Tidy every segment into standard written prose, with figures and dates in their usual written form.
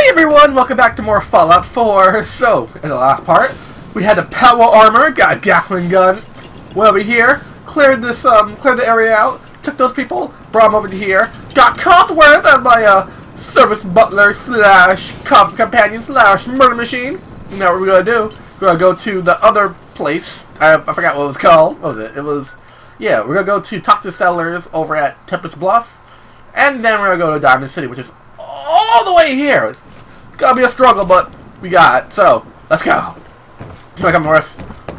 Hey everyone, welcome back to more Fallout 4. So, in the last part, we had the power armor, got a Gatling gun, went over here, cleared the area out, took those people, brought them over to here, got Codsworth as my service butler slash companion slash murder machine. Now what we're gonna do? We're gonna go to the other place. I forgot what it was called. What was it? Yeah, we're gonna go to talk to settlers over at Tempest Bluff, and then we're gonna go to Diamond City, which is all the way here. It's gonna be a struggle, but we got it. So let's go. Come on, North.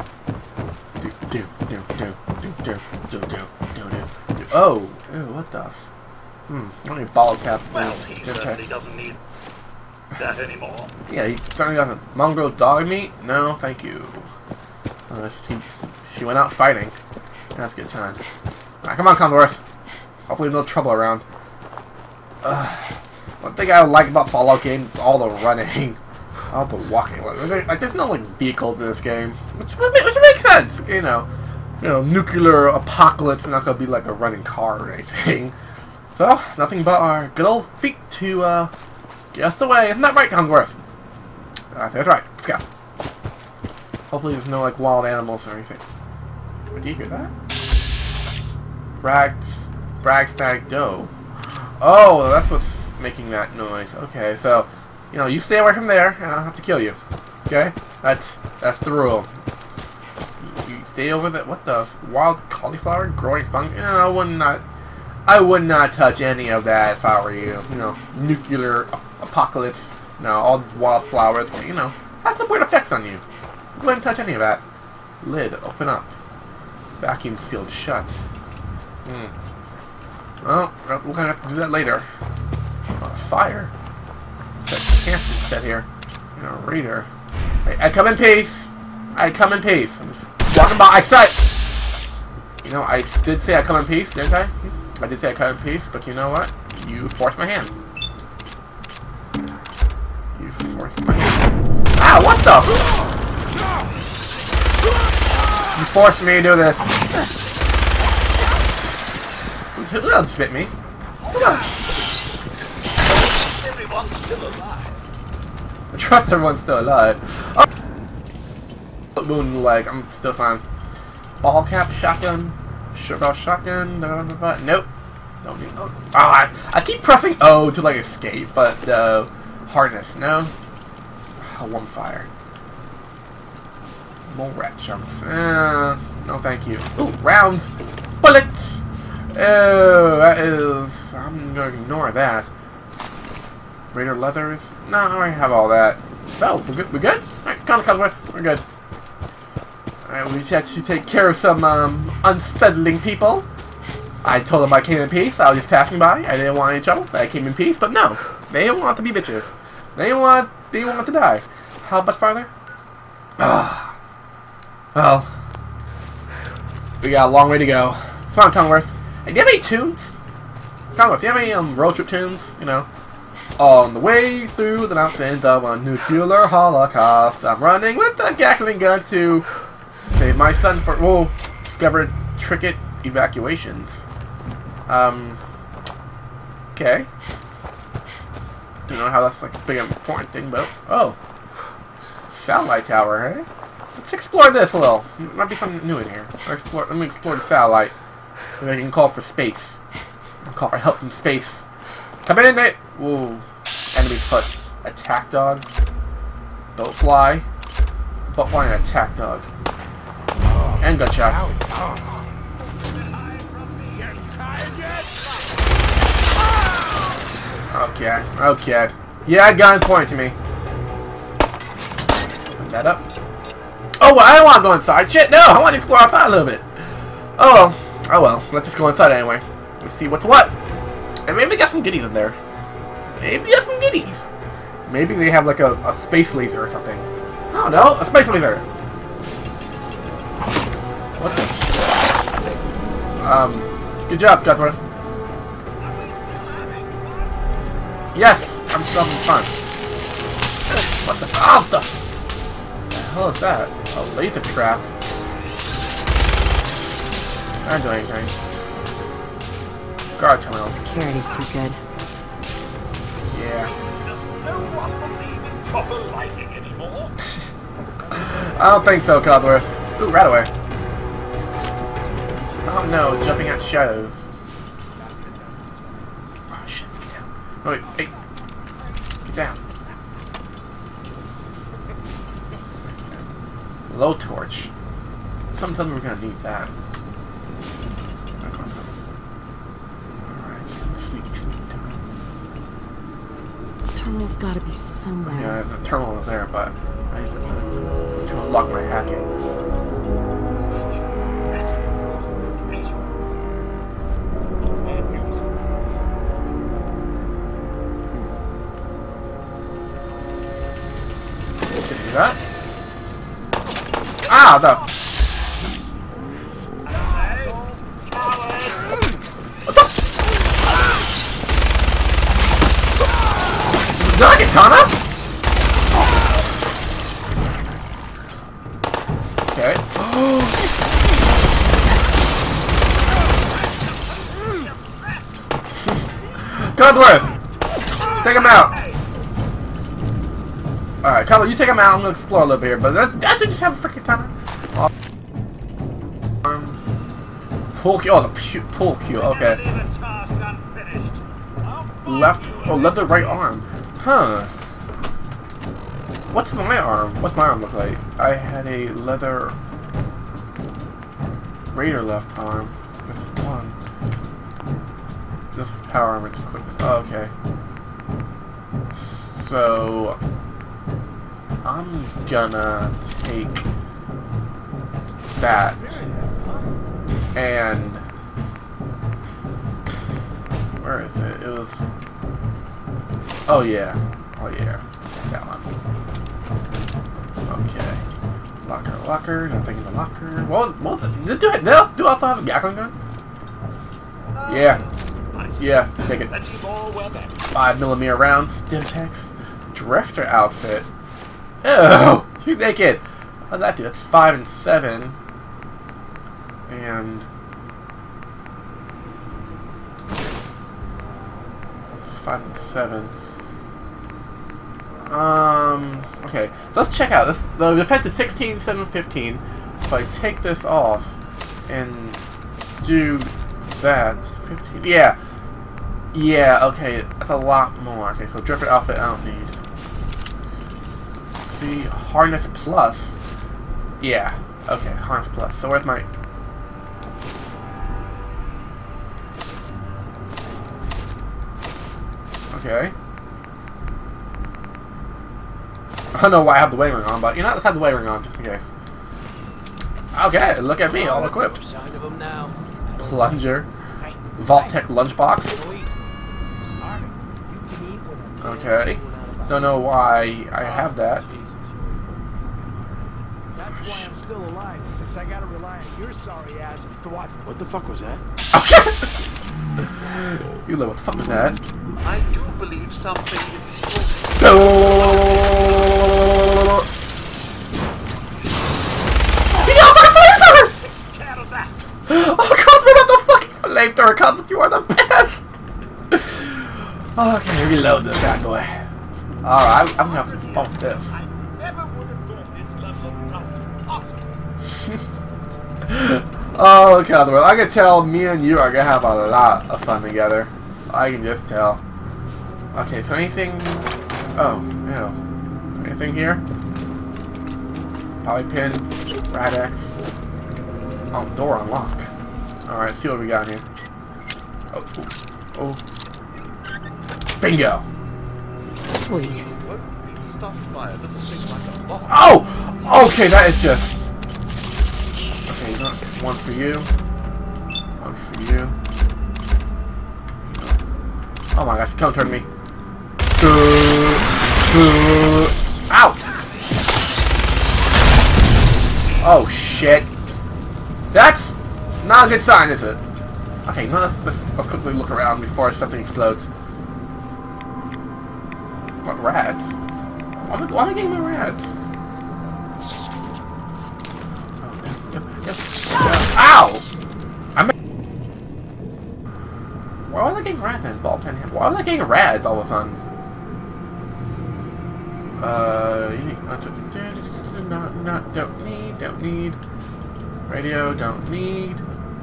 Oh, ew, what the? I need bottle caps. Well, he certainly doesn't need that anymore. Yeah, he certainly doesn't. Mongrel dog meat? No, thank you. She went out fighting. That's a good sign. Alright, come on, Codsworth. Hopefully no trouble around. One thing I like about Fallout games is all the running. All the walking. Like, there's no, like, vehicles in this game. Which makes sense, you know. Nuclear apocalypse is not going to be like a running car or anything. So, nothing but our good old feet to, get us away. Isn't that right, Codsworth? I think that's right. Let's go. Hopefully there's no, like, wild animals or anything. Do you hear that? Bragstag dough. Oh, that's what's making that noise. Okay, so, you stay away from there, and I'll have to kill you. Okay? That's the rule. You stay over there. What the? Wild cauliflower? Growing fungus? I would not touch any of that if I were you. Nuclear apocalypse. All these wildflowers. Has some weird effects on you. Go ahead and touch any of that. Lid, open up. Vacuum sealed shut. Well, we're gonna have to do that later. Fire. Can't be set here. Reader. I come in peace. I come in peace. I'm just walking by. I said. I did say I come in peace, didn't I? I did say I come in peace, but you know what? You forced my hand. You forced my hand. Ah, what the? You forced me to do this. Who else bit me? Come on. Everyone's still alive. I trust everyone's still alive. Oh. Moon leg, I'm still fine. Ball cap shotgun. Sugar shotgun. Nope. No need. Oh, I keep pressing O to like escape, but harness. No. One fire. More rat chunks. No thank you. Ooh, rounds. Bullets! Oh, that is... I'm going to ignore that. Raider leathers? No, I already have all that. So, we're good? We're good? Alright, Codsworth. We're good. Alright, we just had to take care of some unsettling people. I told them I came in peace. I was just passing by. I didn't want any trouble. I came in peace, but no. They didn't want to be bitches. They didn't want to die. How much farther? Well, we got a long way to go. Come on, Codsworth. Hey, do you have any tunes? Codsworth, do you have any road trip tunes? On the way through the mountains of a nuclear holocaust, I'm running with a Gatling gun to save my son for discovered tricket evacuations. Okay. Don't know how that's like a big important thing, but satellite tower, hey? Let's explore this a little. Might be something new in here. Let me explore the satellite. Maybe I can call for space. Call for help from space. Come in, mate! Whoa. Enemy foot. Attack dog. Don't fly. Boat flying and attack dog. And gunshots. Okay. Yeah, gun point to me. Put that up. Oh, well, I don't want to go inside. Shit, no! I want to explore outside a little bit. Oh well. Let's just go inside anyway. Let's see what's what. And maybe we got some goodies in there. Maybe we got some goodies. Maybe they have like a space laser or something. I don't know. A space laser. What the? Good job, Codsworth. Yes, I'm still having fun. What the? Oh, the hell is that? A laser trap. I don't do anything. Guard terminals. Security's too good. Yeah. proper lighting anymore? I don't think so, Codworth. Ooh, right away. Oh no, jumping at shadows. Oh shit, get down. No, wait, hey. Get down. Low torch. Sometimes we're gonna need that. Alright, sneaky time. Terminal's gotta be somewhere. Yeah, the terminal is there, but I need to unlock my hacking. Did you do that? Ah, the. What the? Did I get Tana? Okay. Codworth! Take him out! Alright, Codworth, you take him out. I'm gonna explore a little bit here, but that dude just have a freaking Tana. Pull Q. Oh, the pull Q. Okay. Left. Oh, left or right arm. Huh. What's my arm? What's my arm look like? I had a leather Raider left arm. This one. This power armor is equipment. Oh, okay. So I'm gonna take that and where is it? It was. Oh yeah. Oh yeah. That one. Okay. Locker. Nothing in the locker. What was it? Did they do also have a Gatling gun? Yeah. Yeah, take it. 5mm rounds, Stimpex, Drifter outfit. Oh, you naked. How'd that do? That's 5 and 7. And 5 and 7. Okay, so let's check out this. The defense is 16, 7, 15. So I take this off and do that. 15. Yeah. Yeah, okay, that's a lot more. Okay, so Drifter outfit I don't need. See, Harness Plus. Yeah, okay, Harness Plus. So where's my... Okay. I don't know why I have the wedding ring on, but you know, let's have the wedding ring on just in case. Okay, look at me, all equipped. Plunger. Vault-Tec lunchbox. Okay. Don't know why I have that. That's why I'm still alive, since I gotta rely on your sorry ass to watch. What the fuck was that? Okay. You know what the fuck was that? I do believe something is Oh god, we got the fucking flamethrower coming. You are the best. Okay, reload this bad boy. Alright, I'm gonna have to fault this. I never would have thought this level of trust possible. Oh, Codworth, I can tell me and you are gonna have a lot of fun together. I can just tell. Okay, so anything... Oh, no. Anything here? Polypin, Rad-X. Oh, door unlock. Alright, see what we got here. Oh, oh. Bingo! Sweet. Oh! Okay, that is just... Okay, you know, one for you. One for you. Oh my gosh, come turn me. Ow! Oh shit. That's not a good sign, is it? Okay, no, let's quickly look around before something explodes. What, rats? Why am I getting more rats? Ow! Why was I getting rats in ball pen? Why was I getting rads all of a sudden? Don't need. Radio, don't need.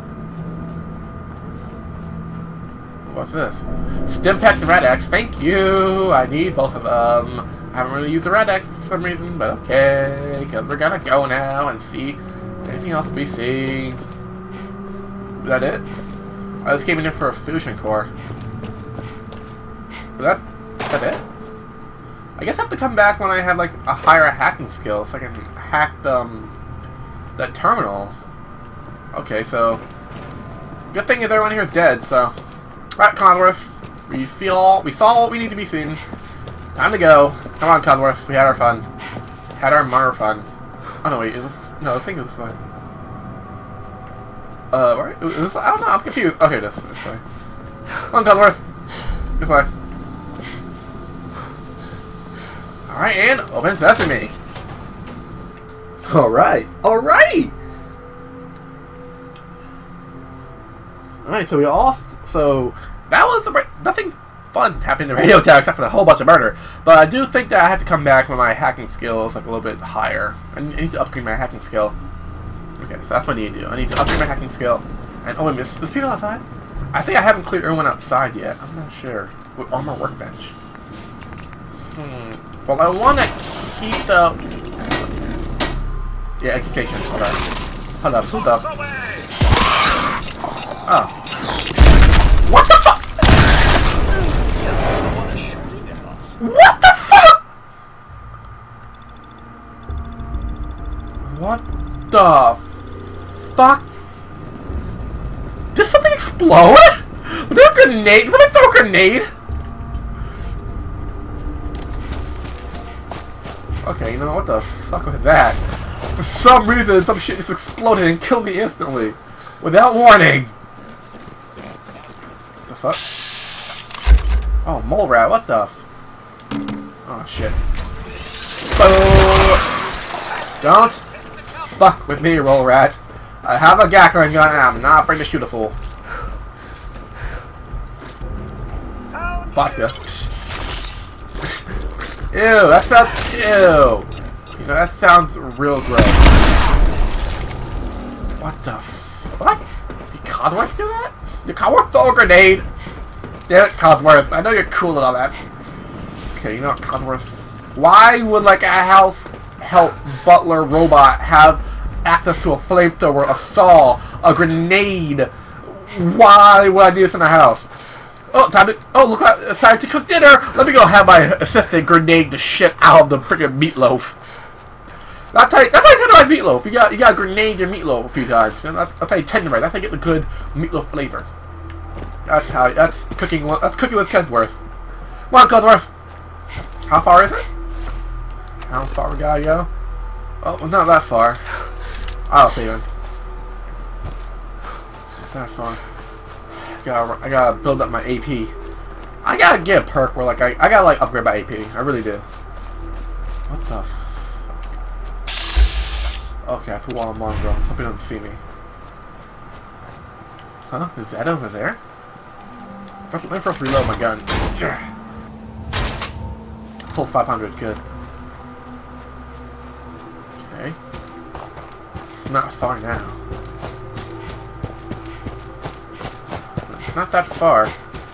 What's this? Stimpaks and Rad-X, thank you! I need both of them. I haven't really used the Rad-X for some reason, but okay, because we're gonna go now and see anything else to be seen. Is that it? I just came in for a fusion core. Is that it? I guess I have to come back when I have like a higher hacking skill so I can hack that terminal. Okay, so good thing is everyone here is dead, so alright, Conworth. We saw what we need to be seen. Time to go. Come on, Conworth. We had our fun. Had our murder fun. Oh no, wait, no, I think it was fine. Right? I don't know, I'm confused. Okay, this way. Come on, Conworth. This way. Alright, and open sesame. Alright. Alrighty! Alright, so that was nothing fun happened in Radio Tower except for a whole bunch of murder. But I do think that I have to come back when my hacking skill is like a little bit higher. I need to upgrade my hacking skill. Okay, so that's what I need to do. I need to upgrade my hacking skill. And oh, is people outside? I think I haven't cleared everyone outside yet. I'm not sure. On my workbench. Well, I want to keep the... Yeah, education. Hold on. Hold up. Hold up. Oh. What the fuck? What the fuck? What the fuck? Did something explode? Was there a grenade? Did somebody throw a grenade? Okay, you know what the fuck was that? For some reason, some shit just exploded and killed me instantly. Without warning. What the fuck? Oh, mole rat, what the f... Oh, shit. Don't fuck with me, roll rat. I have a Gatling gun and I'm not afraid to shoot a fool. Vodka. Ew, that sounds... Ew. You know, that sounds real gross. What the fuck? Did Cosworth do that? Did Cosworth throw a grenade? Damn it, Cosworth. I know you're cool and all that. Okay, you know what, Cosworth? Why would, like, a house help butler robot have access to a flamethrower, a saw, a grenade? Why would I do this in a house? Oh, time to... Oh, look, it's time to cook dinner! Let me go have my assistant grenade the shit out of the freaking meatloaf. That's how you tenderize meatloaf. You got grenade your meatloaf a few times. And that's how you tenderize. That's how you get the good meatloaf flavor. That's cooking with Kensworth. Come on, Kensworth. How far is it? How far we gotta go? Oh, well, not that far. I'll see you. That's far. I gotta build up my AP. I gotta get a perk where like I gotta like upgrade my AP. I really do. What the? Okay, I flew on Mongrel. Something doesn't see me. Huh? Is that over there? Let me first reload my gun. Full 500, good. Okay. It's not far now. It's not that far.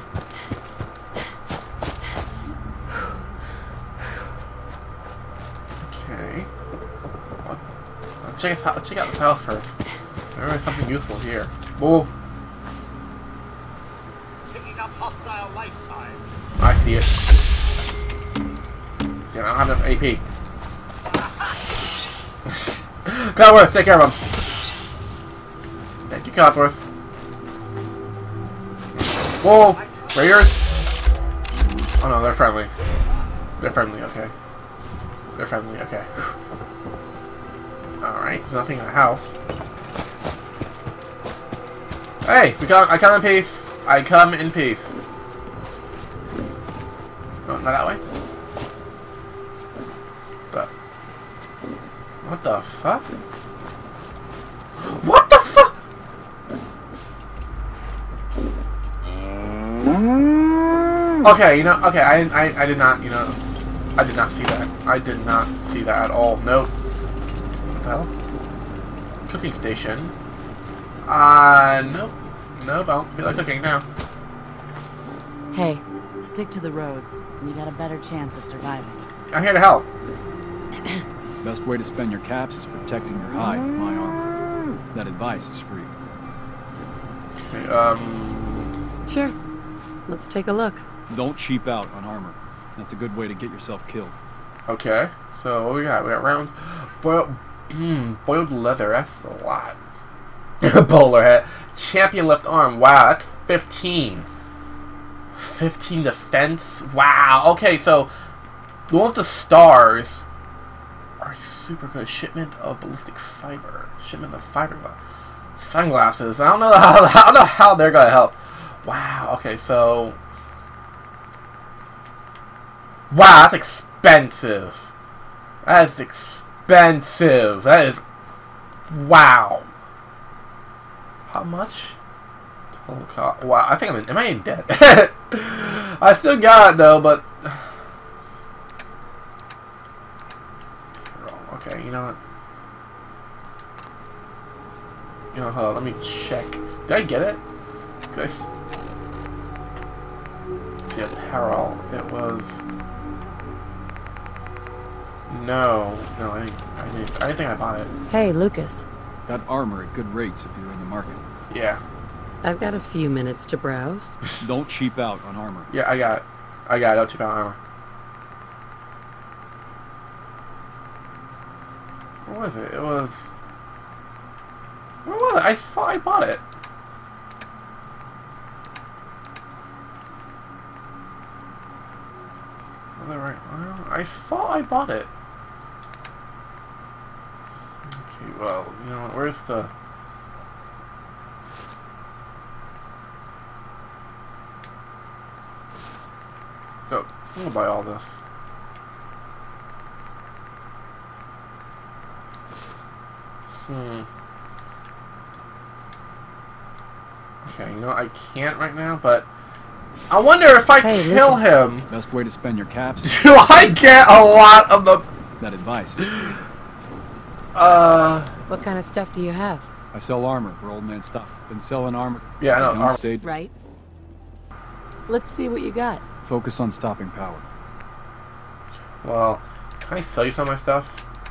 Okay. What? Let's check out this house first. There is something useful here. Whoa. Picking up hostile life signs. I see it. Damn, I don't have enough AP. Cosworth, take care of him. Thank you, Cosworth. Whoa! Raiders? Oh no, they're friendly. They're friendly, okay. They're friendly, okay. Alright, there's nothing in the house. Hey! I come in peace! I come in peace. No, not that way? But... What the fuck? What the fuck? Okay, you know, okay, I did not, you know, I did not see that. I did not see that at all. Nope. What the hell? Cooking station. Nope. Nope, I don't feel like cooking now. Hey, stick to the roads, and you got a better chance of surviving. I'm here to help. Best way to spend your caps is protecting your hide with my armor. That advice is free. Okay, Sure. Let's take a look. Don't cheap out on armor. That's a good way to get yourself killed. okay. So what we got? We got rounds. Boiled leather. That's a lot. Bowler hat. Champion left arm. Wow, that's 15. 15 defense. Wow. Okay, so the one with the stars are super good. Shipment of ballistic fiber. Shipment of fiber. Sunglasses. I don't know how they're gonna help. Wow. Okay, so wow, that's expensive. That is expensive. That is wow. How much? Total cost. Wow, I think am I in debt? I still got it though, but okay, you know what? You know, hold on, let me check. Did I get it? Did I see apparel? It was no, I didn't think I bought it. Hey, Lucas. Got armor at good rates if you're in the market. Yeah, I've got a few minutes to browse. Don't cheap out on armor. yeah, I got it. I'll cheap out armor. What was it? It was. Where was it? I thought I bought it. Was I right? I thought I bought it. Okay, well, you know, where's the... Go. I'm gonna buy all this. Okay, you know, I can't right now, but I wonder if I Hey, kill Lucas. him, Best way to spend your caps is do I get a lot of the... that advice is free. What kind of stuff do you have? I sell armor for old man stuff. Been selling armor. Yeah, I know, Don't armor. stay. Right. Let's see what you got. Focus on stopping power. Well, can I sell you some of my stuff?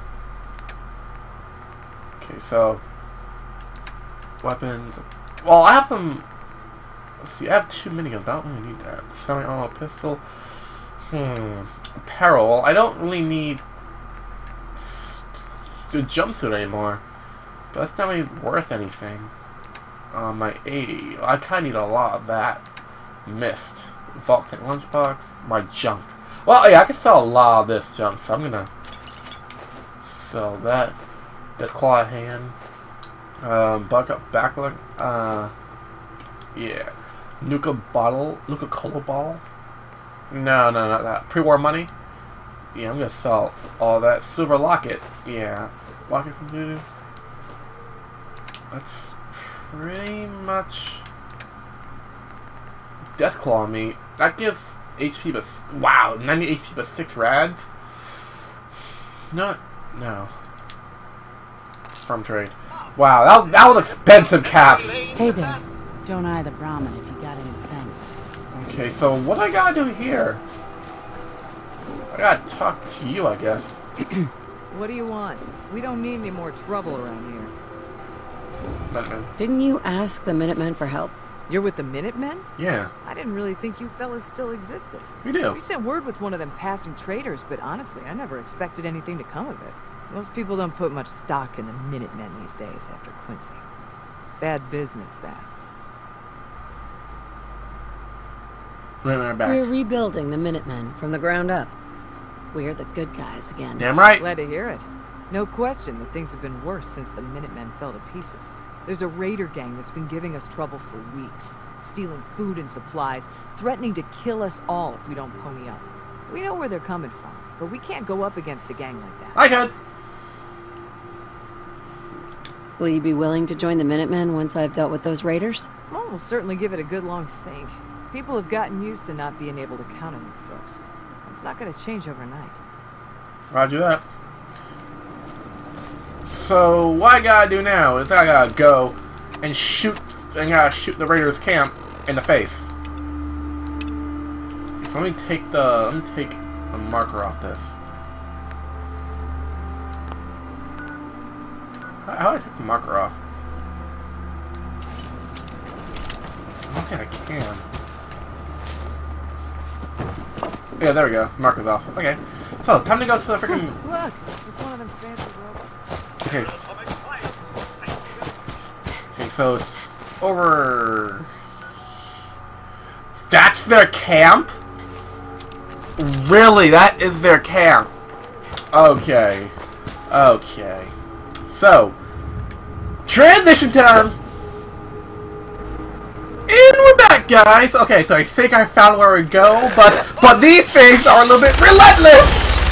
Okay, so... Weapons... Well, I have some... Let's see, I have 2 miniguns. I don't really need that. Semi-auto pistol. Apparel. I don't really need... the jumpsuit anymore. But that's not really worth anything. My A... I kinda need a lot of that. Mist. Vault Tank lunchbox. My junk. Well, yeah, I can sell a lot of this junk, so I'm gonna sell that. This claw hand. Buck up backlog. Yeah. Nuka Cola bottle. No, not that. Pre-war money. Yeah, I'm gonna sell all that. Silver locket. Yeah. Locket from Voodoo. That's pretty much Deathclaw meat. That gives HP but wow, 90 HP but 6 rads. No. Farm trade. Wow, that was expensive caps. Hey there. Don't eye the Brahmin if you got any sense. Okay, so what do I gotta do here? I gotta talk to you, I guess. What do you want? We don't need any more trouble around here. Minutemen. Didn't you ask the Minutemen for help? You're with the Minutemen? Yeah, I didn't really think you fellas still existed. we do. We sent word with one of them passing traders, but honestly, I never expected anything to come of it. Most people don't put much stock in the Minutemen these days after Quincy. Bad business, that. Minutemen are back. We're rebuilding the Minutemen from the ground up. We're the good guys again. Damn right. Glad to hear it. No question that things have been worse since the Minutemen fell to pieces. There's a raider gang that's been giving us trouble for weeks, stealing food and supplies, threatening to kill us all if we don't pony up. We know where they're coming from, but we can't go up against a gang like that. I could. Will you be willing to join the Minutemen once I've dealt with those raiders? Well, we'll certainly give it a good long think. People have gotten used to not being able to count on you folks. It's not gonna change overnight. Roger that. So what I gotta do now is I gotta go and shoot the Raiders camp in the face. So let me take the marker off this. How do I take the marker off? I don't think I can. Yeah, there we go. Marker's off. Okay. So, time to go to the freaking... Look! It's one of them fancy robots. Okay. Okay, so it's over... That's their camp? Really? That is their camp? Okay. Okay. So, transition time! And we're back, guys! Okay, so I think I found where we go, but these things are a little bit relentless!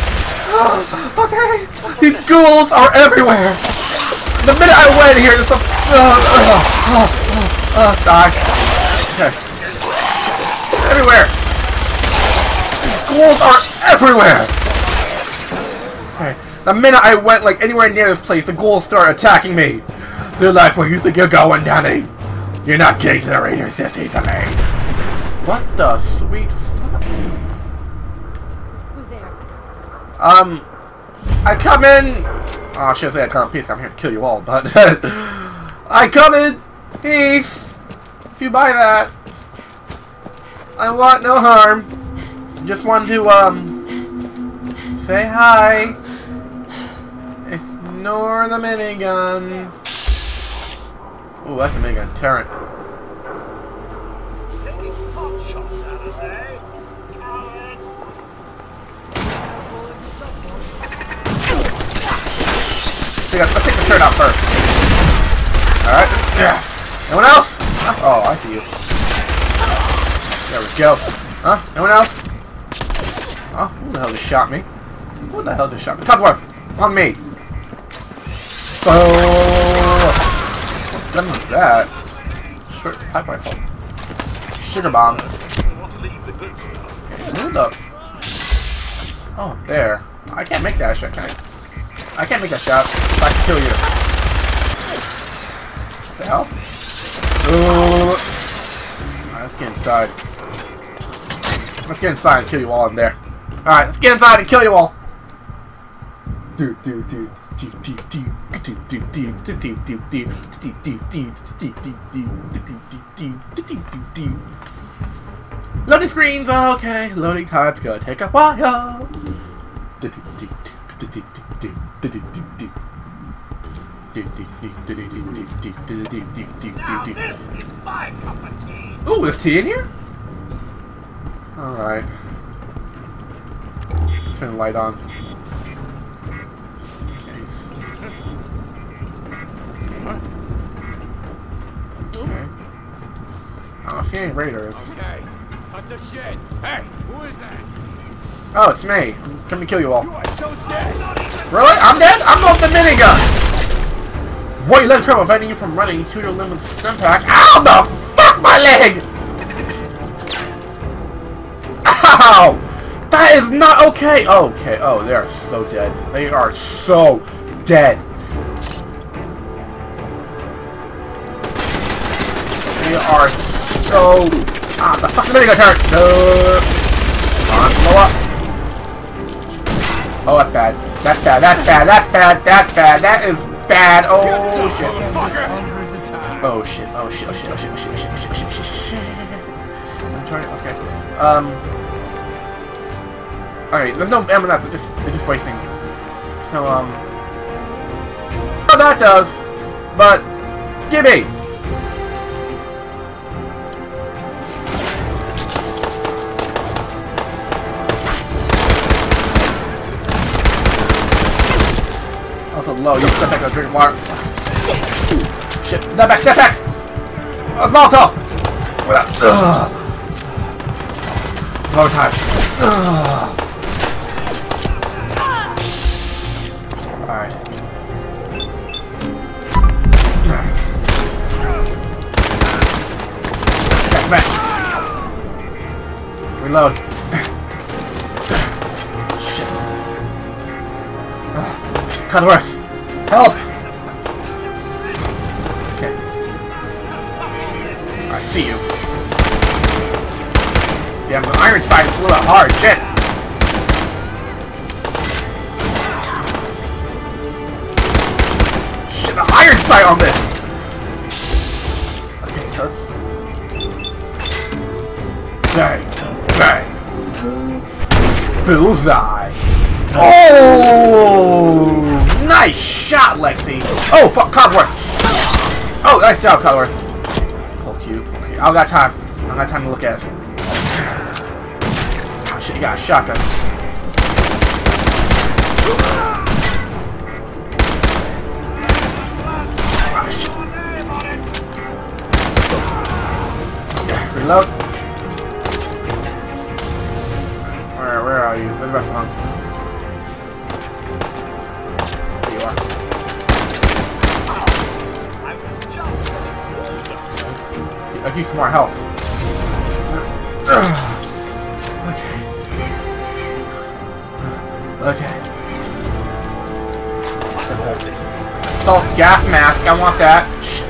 Okay, these ghouls are everywhere! The minute I went here, there's some... die. Okay. Everywhere! These ghouls are everywhere! Okay, the minute I went, like, anywhere near this place, the ghouls start attacking me! They're like, where you think you're going, Danny? You're not getting to the Raiders this easily. What the sweet fuck? Who's there? I come in... Oh, I should say I come in peace. I'm here to kill you all, but... I come in peace. If you buy that. I want no harm. Just wanted to, say hi. Ignore the minigun. Ooh, that's a minigun turret. Taking pot shots at us, eh? Cowards! Let's take the turret out first. Alright. Yeah. Anyone else? Oh, I see you. There we go. Huh? Anyone else? Oh, who the hell just shot me? Who the hell just shot me? Cubsworth! On me! Oh! What gun was that? Short pipe rifle. Sugar bomb. Want to leave the good stuff. Moved up. Oh, there. I can't make that shot, can I? I can't make that shot if I kill you. What the hell? Ooh. Alright, let's get inside. Let's get inside and kill you all in there. Alright, let's get inside and kill you all. Loading screens, okay. Loading time's gonna take a while. Now this is my cup of tea. Ooh, is tea in here? Alright. Turn the light on. Okay. I don't see any raiders. Okay, cut the shit. Hey, who is that? Oh, it's me. I'm coming to kill you all. You are so dead. Really? I'm dead? I'm off the minigun! What, you let it preventing you from running to your limit stim pack? Ow, the fuck, my leg! Ow! That is not okay! Okay, oh, they are so dead. They are so dead. They are so... Ah, the fucking minigun turret! No! Come on, blow up. Oh, that's bad. That's bad. That's bad. That's bad. That's bad. That is bad. Oh shit. Oh shit. Oh shit. Oh shit. Oh shit. Oh shit. Oh shit. Oh shit. Oh shit. I'm trying. Okay. Okay. There's no ammo. It's just wasting. So oh, that does. But gimme. Low, you step back and drink water. Shit, step back, step back! Molotov! Low time. Alright. Step back. Reload. Cudworth! Help! Okay. I see you. Damn, the iron sight is a little hard. Shit! Shit, the iron sight on this! Okay, so it's... Bang! Bang! Bullseye! Oh! Nice shot, Lexi! Oh, fuck, Cudworth! Oh, nice job, Cudworth. Pull cube. Okay, I don't got time. I don't got time to look at this. Oh, shit, you got a shotgun. Oh, shit. Yeah, reload. Where are you? Where's the rest of them? There you are. I need some more health. Okay. Okay. Assault gas mask. I want that.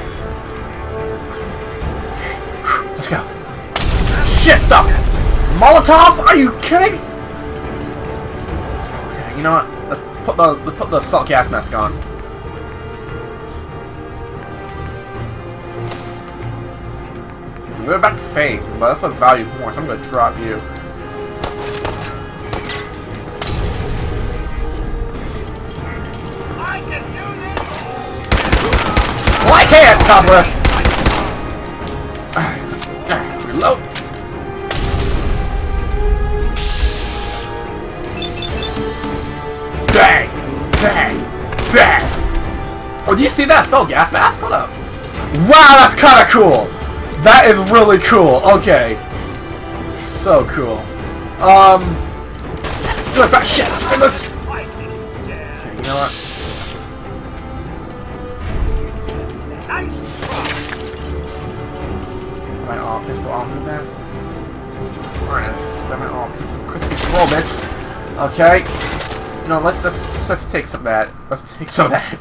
Let's go. Shit stuff. Molotovs? Are you kidding? Okay, you know what? Let's put the assault gas mask on. We're about the same, but that's a value more, so I'm gonna drop you. I can do this! Well, I can't, Cudworth! Reload. Bang! Bang! Bang! Oh, do you see that assault gas mask? Hold up. Wow, that's kinda cool! That is really cool. Okay. So cool. Do it back. Shit. Okay, you know what? Nice try! Am I all pistol on with that? Alright, seven all crispy roll bits. Okay. You know, let's take some of that. Let's take some of that.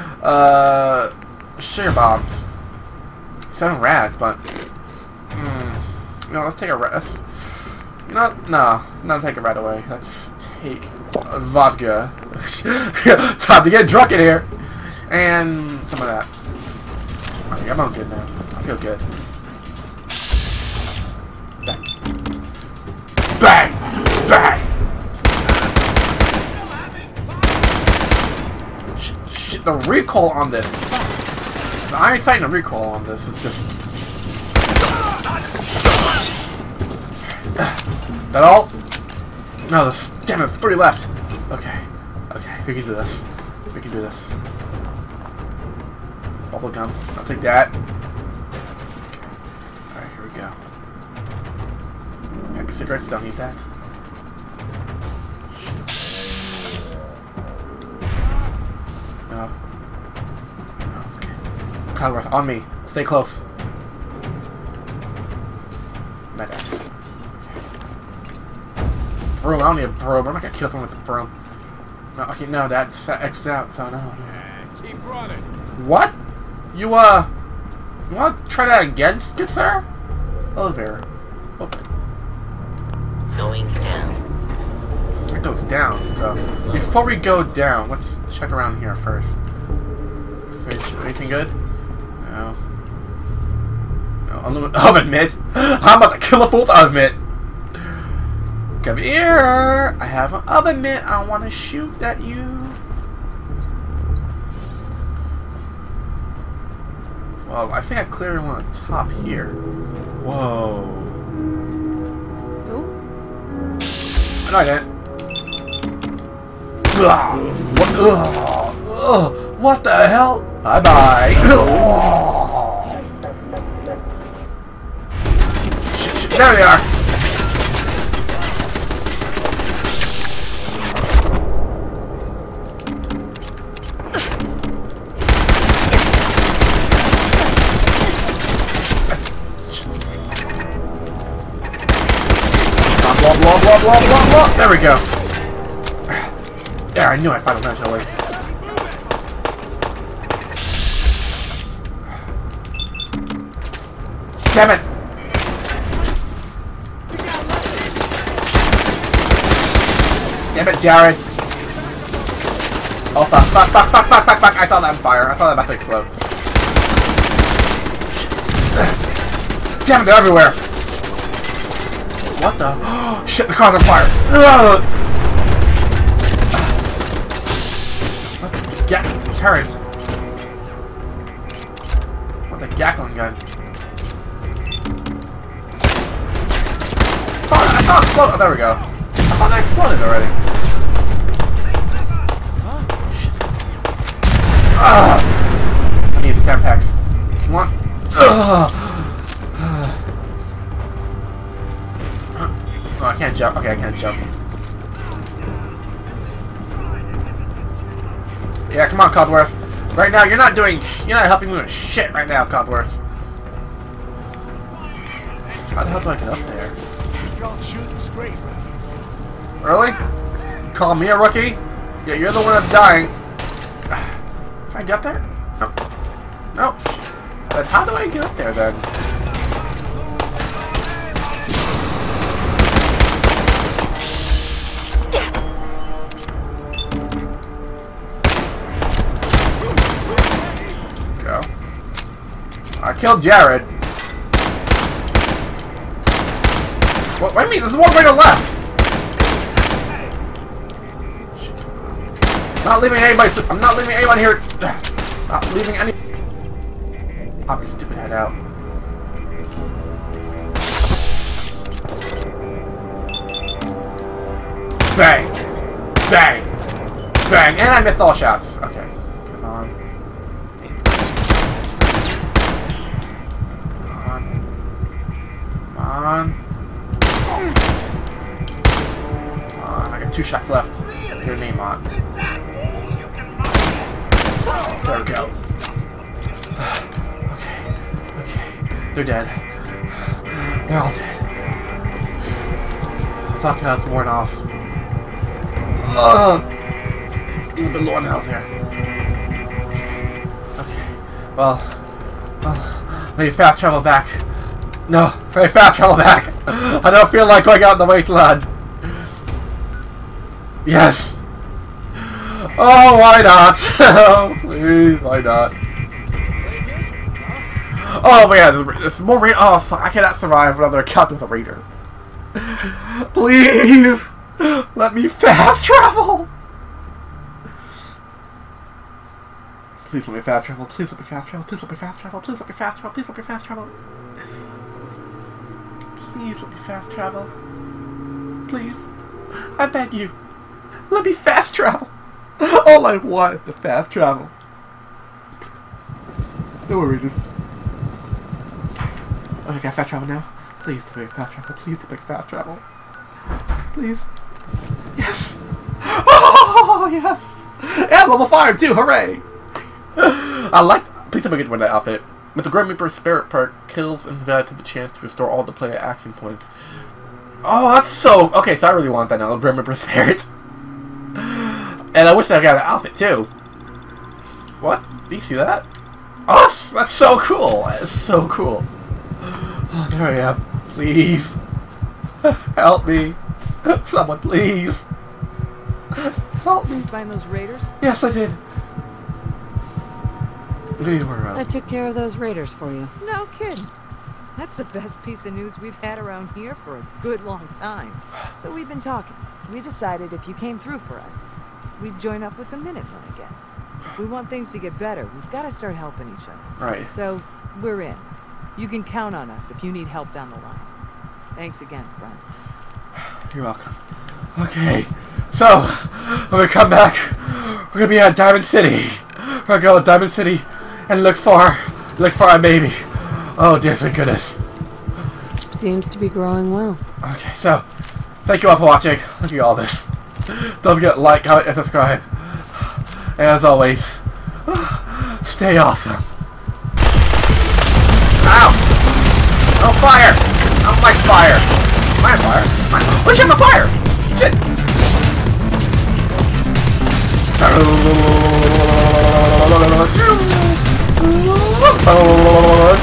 Sugar bombs. 7 rads, but you know, let's take a let's, you know, no, not take it right away. Let's take vodka. Time to get drunk in here, and some of that. Okay, I'm on good now. I feel good. Bang, bang, bang. Shit, the recoil on this. The iron sight and the recoil on this is just... That all? No, there's... Damn it, 3 left. Okay. Okay, we can do this. We can do this. Bubble gum. I'll take that. Alright, here we go. Pack of cigarettes, don't need that. No. Cudworth, on me. Stay close. Medax. Okay. Broom, I don't need a broom. I'm not gonna kill someone with the broom. No, okay, no, that's X'd out, so no. Keep running. What? You wanna try that again, good sir? Elevator. Open. Going down. It goes down, so before we go down, let's check around here first. Anything good? No. No, oven mitt. I'm about to kill a full oven mitt. Come here. I have an oven mitt. I want to shoot at you. Well, I think I cleared one on top here. Whoa. Who? No, I didn't. What? What the hell? Bye bye. There we are. Blah, blah, blah, blah, blah, blah. There we go. There, I knew I'd find a match that way. Damn it! Damn it, Jared! Oh fuck, fuck, fuck, fuck, fuck, fuck, fuck! I saw that on fire. I saw that about to explode. Damn it, they're everywhere! What the? Shit, the car's on fire! Ugh. What? Turret! What the Gatling gun? Oh, I saw it explode! Oh, there we go. I thought that exploded already. I need stamp packs. One. Oh, I can't jump. Okay, I can't jump. Yeah, come on, Codworth. Right now, you're not helping me with shit right now, Codworth. How the hell do I get up there? You called shooting straight, rookie. Really? You call me a rookie? Yeah, you're the one that's dying. Can I get up there? No. No. But how do I get up there then? Go. I killed Jared. What do you mean? There's one right to left. Not leaving anybody. I'm not leaving anyone here. Not leaving any. Pop your stupid head out. Bang! Bang! Bang! And I missed all shots. Okay. Come on. Come on. Come on. Come on. I got 2 shots left. With your name on. There we go. Okay. Okay. They're dead. They're all dead. Fuck, that's worn off. Even the low on health here. Okay. Well, let me fast travel back. No, let me fast travel back. I don't feel like going out in the wasteland. Yes. Oh, why not? Please, why not? Oh, yeah, there's more raider. Oh, fuck, I cannot survive another encounter with a raider. Please, let me fast travel. Please let me fast travel. Please let me fast travel. Please let me fast travel. Please let me fast travel. Please let me fast travel. Please let me fast travel. Please, I beg you, let me fast travel. All I want is to fast travel. Don't worry, just. Okay, I can fast travel now. Please do make fast travel. Please do make fast travel. Please. Yes. Oh yes. And level 5 too. Hooray! I like. Please don't make it win that outfit. With the Grim Reaper Spirit perk, kills invalid the chance to restore all the player action points. Oh, that's so. Okay, so I really want that now. The Grim Reaper Spirit. And I wish I got an outfit too. What? Do you see that? Oh, that's so cool. That is so cool. Oh, there I am. Please. Help me. Someone, please. Help me. Did you find those raiders? Yes, I did. They were, I took care of those raiders for you. No kidding. That's the best piece of news we've had around here for a good long time. So we've been talking. We decided if you came through for us, we'd join up with the Minutemen again. If we want things to get better, we've got to start helping each other. Right. So, we're in. You can count on us if you need help down the line. Thanks again, friend. You're welcome. Okay. So, when we come back, we're gonna be at Diamond City. We're gonna go to Diamond City and look for our baby. Oh dear, thank goodness. Seems to be growing well. Okay, so thank you all for watching. Look at all this. Don't forget to like, comment, and subscribe. And as always, stay awesome. Ow! Oh, fire! I don't like fire. Am I on fire? Oh shit, I'm on fire! Shit!